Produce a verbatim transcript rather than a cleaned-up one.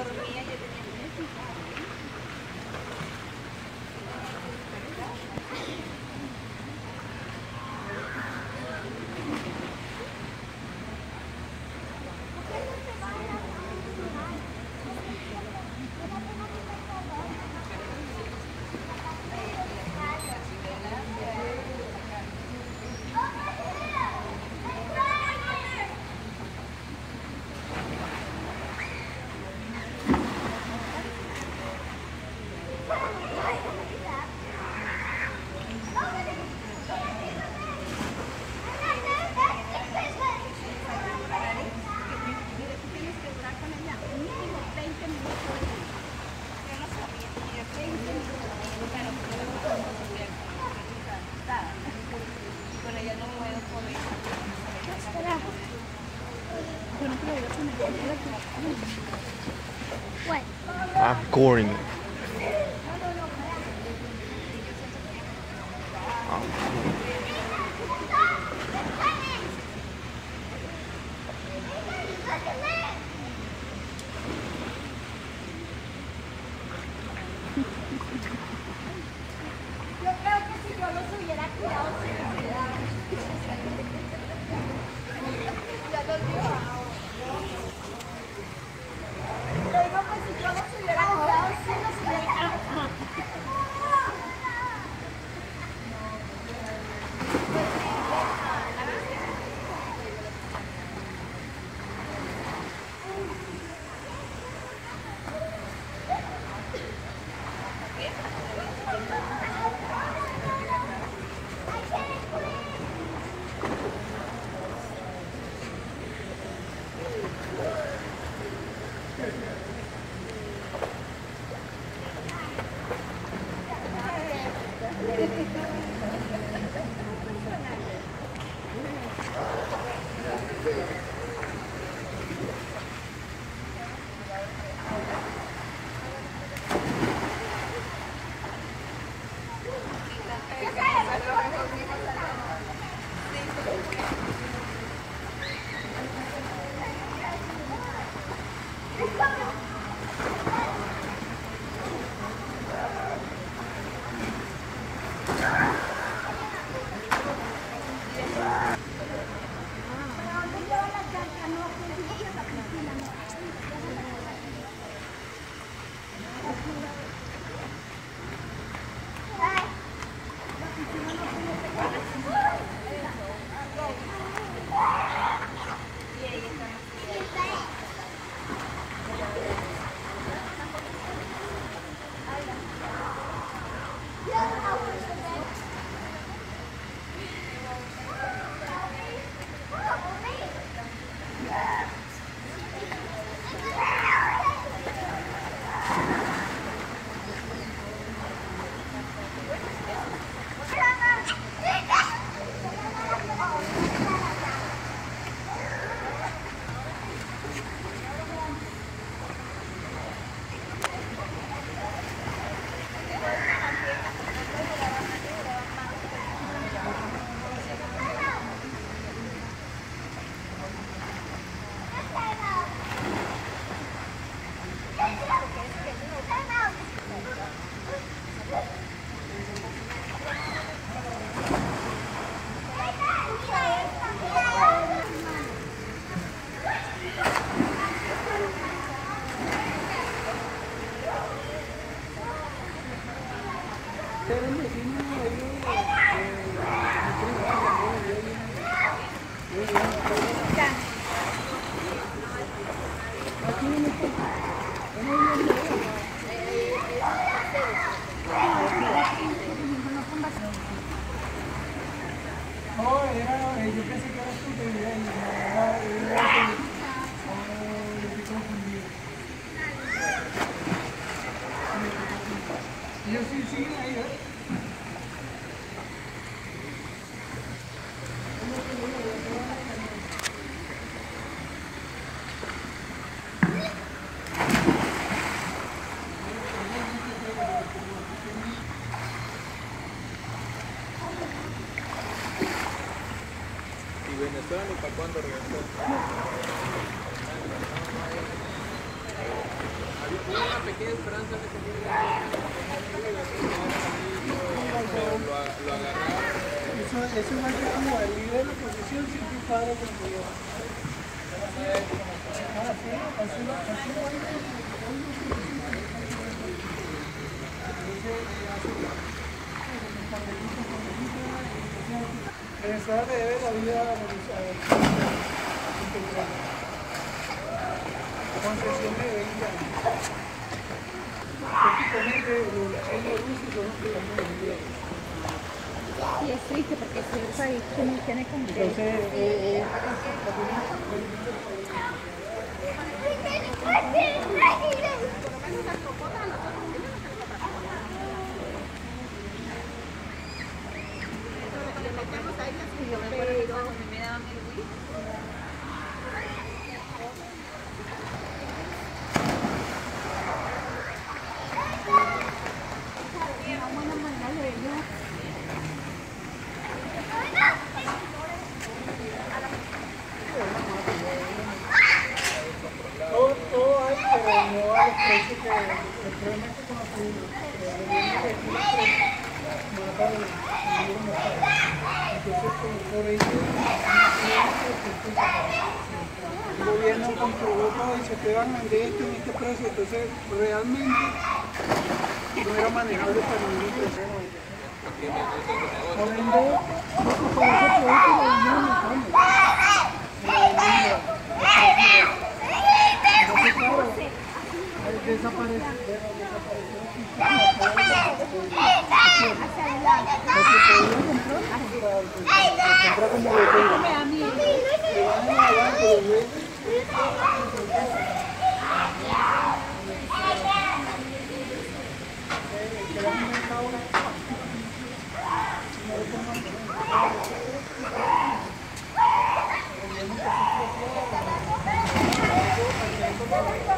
What? I'm scoring it. Yo creo que si yo los hubiera cuidado, se me hubiera... Ya los digo. Le digo que si yo los hubiera cuidado, sí los hubiera... No, era, yo pensé que era tu bebé y era, era, oh, yo estoy confundido. Ellos sí siguen ahí, ¿eh? Venezuela ni para cuándo regresó. una pequeña esperanza de que llegue lo, lo agarraba. Eso, eso es algo como el líder de la posición, siempre un padre contigo. Ah, sí, así lo así lo hago. Venezuela le debe la vida a concesión de veinte años. Prácticamente los chinos rusos son los que están vendiendo. Y es triste porque si el país tiene, tiene como que... Entonces, eh, eh, todo, todo hay, pero no a los precios que el problema es que con los primeros, el gobierno de aquí los precios mata el libre mercado. Entonces, por, por ello, el gobierno comprobó todo y se te van a vender esto en este precio, entonces realmente no era manejable para ningún precio. Por ende, lo que por ese producto lo vendieron en Colombia. Desaparece, desaparece.